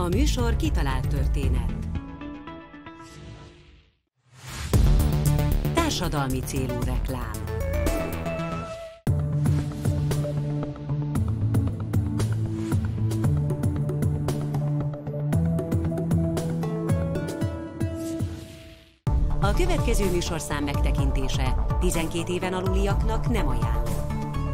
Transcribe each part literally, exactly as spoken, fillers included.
A műsor kitalált történet. Társadalmi célú reklám. A következő műsorszám megtekintése tizenkét éven aluliaknak nem ajánlott.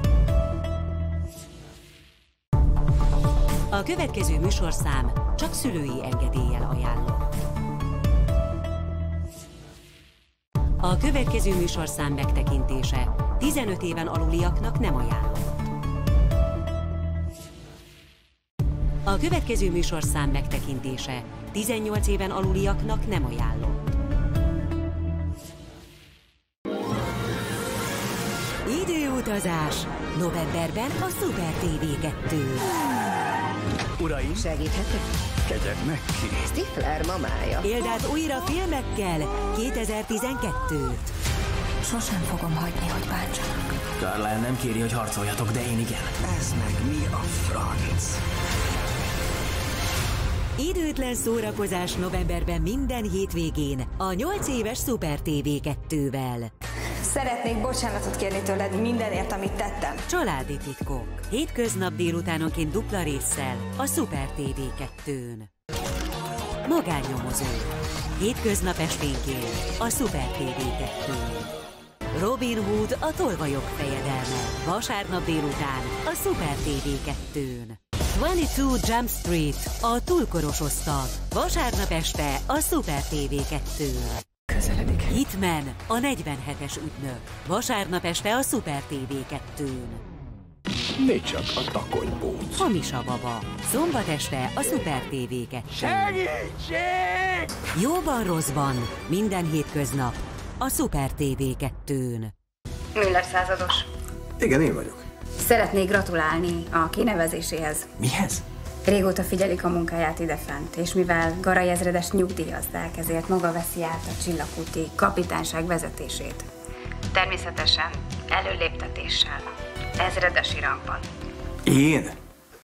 A következő műsorszám csak szülői engedéllyel ajánlott. A következő műsorszám megtekintése tizenöt éven aluliaknak nem ajánlott. A következő műsorszám megtekintése tizennyolc éven aluliaknak nem ajánlott. Időutazás novemberben a Super té vé kettő. Uraim, Segíthetek? kegyednek ki! Stifler mamája. Éld át újra filmekkel kétezer-tizenkettőt. Sosem fogom hagyni, hogy bántsanak. Carlyle nem kéri, hogy harcoljatok, de én igen. Ez meg mi a franc? Időtlen szórakozás novemberben minden hétvégén a nyolc éves Super té vé kettővel. Szeretnék bocsánatot kérni tőled mindenért, amit tettem. Családi titkok. Hétköznap délutánonként dupla résszel a Super té vé kettőn. Magánnyomozó. Hétköznap esténként a Super té vé kettőn. Robin Hood a tolvajok fejedelme. Vasárnap délután a Super té vé kettőn. huszonkettő Jump Street a túlkoros osztag. Vasárnap este a Super té vé kettőn. Közeledik. Hitman a negyvenhetes ügynök. Vasárnap este a Super té vé kettőn. Négy csak a takonypóc. Hamis a baba. Szombat este a Super té vé kettőn. Segítség! Jóban rosszban. Minden hétköznap a Super té vé kettőn. Müller százados. Igen, én vagyok. Szeretnék gratulálni a kinevezéséhez. Mihez? Régóta figyelik a munkáját idefent, és mivel Garay ezredes nyugdíjazdák, ezért maga veszi át a csillagkúti kapitányság vezetését. Természetesen előléptetéssel, ezredesi rangban. Én?